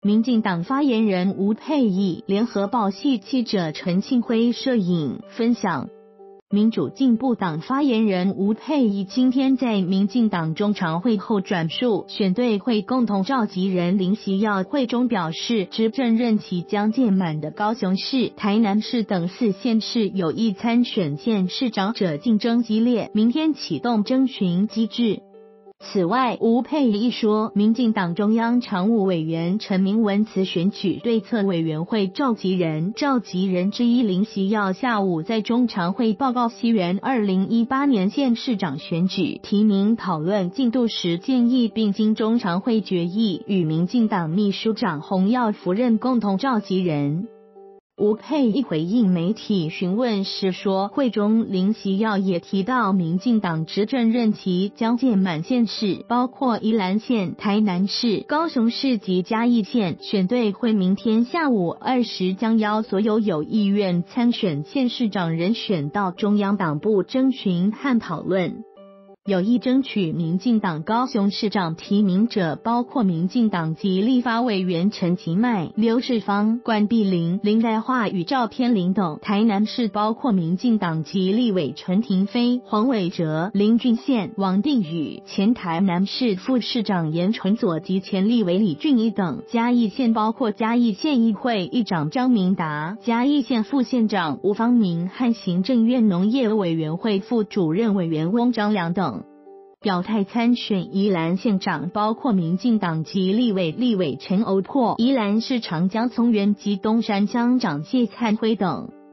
民进党发言人吴佩益，联合报系记者陈庆辉摄影分享。民主进步党发言人吴佩益今天在民进党中常会后转述，选对会共同召集人林锡耀会中表示，执政任期将届满的高雄市、台南市等4县市有意参选县市长者竞争激烈，明天启动征询机制。此外，吴佩益说，民进党中央常务委员陈明文辞选举对策委员会召集人之一林锡耀下午在中常会报告西元2018年县市长选举提名讨论进度时建议，并经中常会决议与民进党秘书长洪耀福任共同召集人。吴佩益回应媒体询问时说，会中林锡耀也提到，民进党执政任期将届满县市，包括宜兰县、台南市、高雄市及嘉义县，选对会明天下午2时将邀所有有意愿参选县市长人选到中央党部征询和讨论。有意争取民进党高雄市长提名者包括民进党籍立法委员陈其迈、刘世芳、关碧玲、林黛华与赵天麟等；台南市包括民进党籍立委陈亭妃、黄伟哲、林俊宪、王定宇；前台南市副市长严纯佐及前立委李俊一等；嘉义县包括嘉义县议会议长张明达、嘉义县副县长吴方明和行政院农业委员会副主任委员翁章良等。表态参选宜兰县长包括民进党籍立委陈欧珀、宜兰市长江松元及东山乡长谢灿辉等。